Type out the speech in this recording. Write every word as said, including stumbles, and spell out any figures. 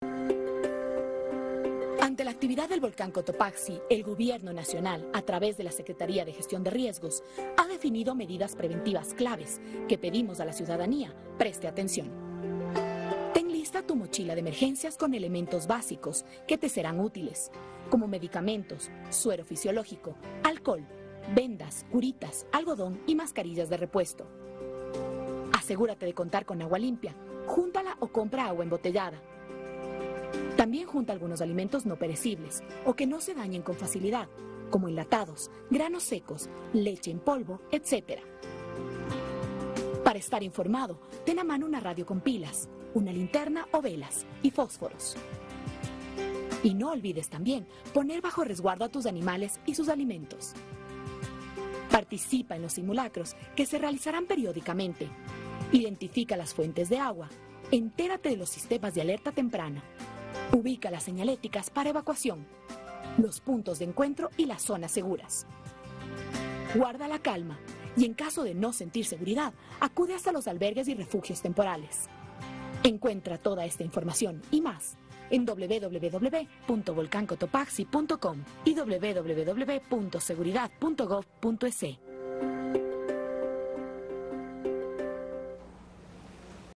Ante la actividad del volcán Cotopaxi, el Gobierno Nacional, a través de la Secretaría de Gestión de Riesgos, ha definido medidas preventivas claves que pedimos a la ciudadanía preste atención. Ten lista tu mochila de emergencias con elementos básicos que te serán útiles, como medicamentos, suero fisiológico, alcohol, vendas, curitas, algodón y mascarillas de repuesto. Asegúrate de contar con agua limpia, júntala o compra agua embotellada. También junta algunos alimentos no perecibles o que no se dañen con facilidad, como enlatados, granos secos, leche en polvo, etcétera. Para estar informado, ten a mano una radio con pilas, una linterna o velas y fósforos. Y no olvides también poner bajo resguardo a tus animales y sus alimentos. Participa en los simulacros que se realizarán periódicamente. Identifica las fuentes de agua. Entérate de los sistemas de alerta temprana. Ubica las señaléticas para evacuación, los puntos de encuentro y las zonas seguras. Guarda la calma y en caso de no sentir seguridad, acude hasta los albergues y refugios temporales. Encuentra toda esta información y más en doble u doble u doble u punto volcan cotopaxi punto com y doble u doble u doble u punto seguridad punto gov punto es.